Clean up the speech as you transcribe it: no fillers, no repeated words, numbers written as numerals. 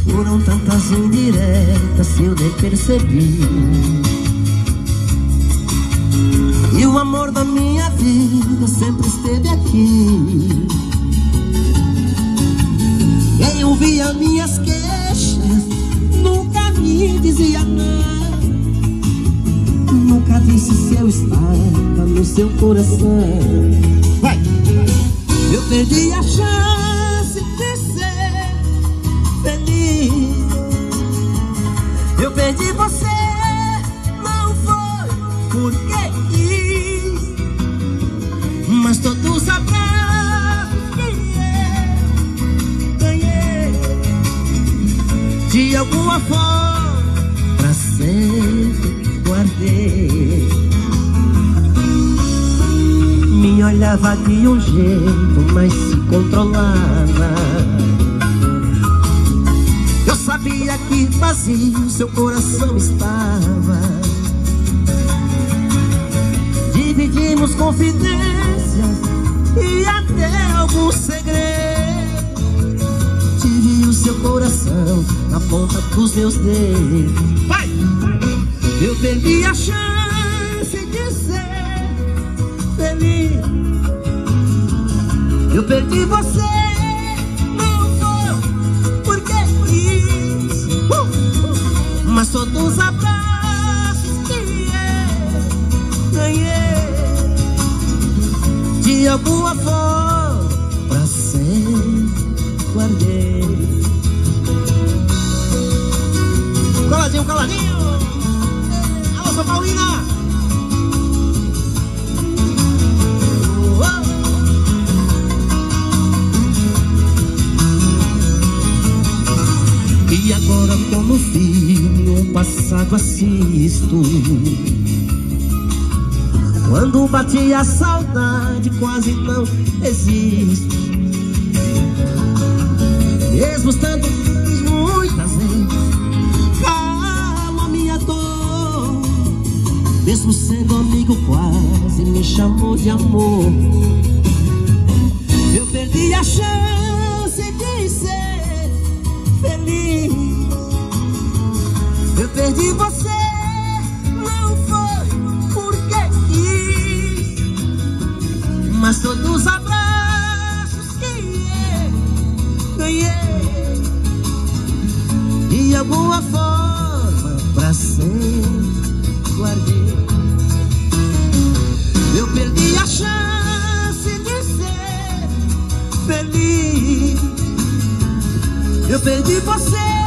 Foram tantas indiretas que eu nem percebi. E o amor da minha vida sempre esteve aqui. Quem ouvia minhas queixas nunca me dizia não. Nunca disse se eu estava no seu coração. Vai! Eu perdi a chance de ser feliz. Eu perdi você, não foi porque quis, mas todos os abraços que eu ganhei, de alguma forma, pra sempre guardei. Me olhava de um jeito, mas se controlava. Eu sabia que vazio seu coração estava. Dividimos confidências e até alguns segredos. Tive o seu coração na ponta dos meus dedos. Vai! Eu perdi a chance de ser feliz. Eu perdi você, não foi porque quis, mas todos os abraços que eu ganhei, de alguma forma, pra sempre guardei. Coladinho, coladinho. Alô, São Paulina. E agora como filme o passado assisto. Quando bate a saudade quase não existe. Mesmo estando muitas vezes calma a minha dor. Mesmo sendo amigo quase me chamou de amor. Eu perdi a chance de ser feliz. Eu perdi você, não foi porque quis, mas todos os abraços que eu ganhei, de alguma forma, pra sempre guardei. Eu perdi a chance de ser feliz. Eu perdi você,